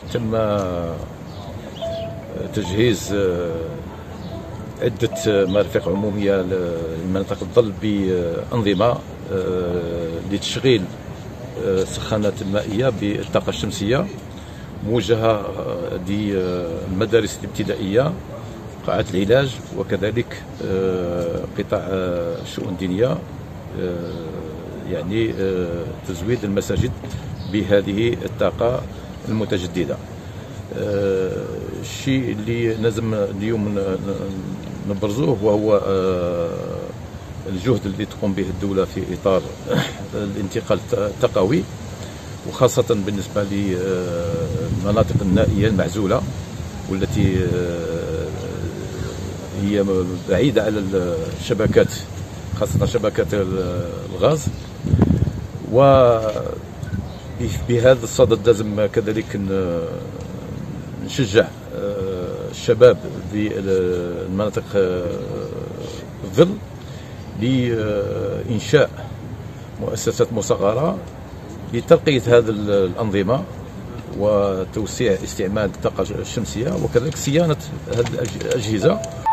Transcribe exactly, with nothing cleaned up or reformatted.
تم تجهيز عدة مرافق عمومية لمناطق الظل بأنظمة لتشغيل السخانات المائية بالطاقة الشمسية، موجهة للمدارس الابتدائية، قاعات العلاج، وكذلك قطاع الشؤون الدينية، يعني تزويد المساجد بهذه الطاقة المتجددة. الشيء اللي لازم اليوم نبرزوه وهو الجهد الذي تقوم به الدولة في إطار الانتقال التقوي، وخاصة بالنسبة للمناطق النائية المعزولة والتي هي بعيدة على الشبكات، خاصة شبكات الغاز. وبهذا الصدد لازم كذلك نشجع الشباب بالمناطق الظل لإنشاء مؤسسات مصغرة لترقية هذه الأنظمة وتوسيع استعمال الطاقة الشمسية، وكذلك صيانة هذه الأجهزة